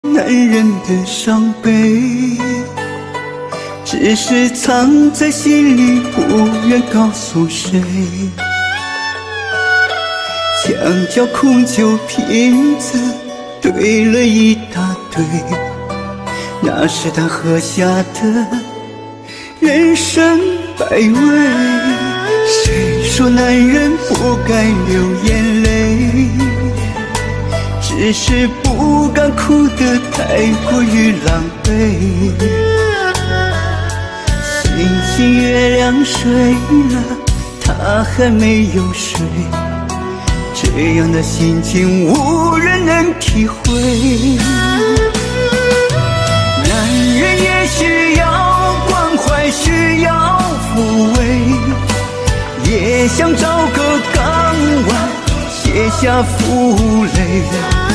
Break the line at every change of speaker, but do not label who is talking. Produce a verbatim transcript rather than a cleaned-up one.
男人的伤悲，只是藏在心里，不愿告诉谁。墙角空酒瓶子堆了一大堆，那是他喝下的人生百味。谁说男人不该流眼泪？只是不敢哭得太过于狼狈。星星月亮睡了，他还没有睡，这样的心情无人能体会。男人也需要关怀，需要抚慰，也想找个港湾卸下负累。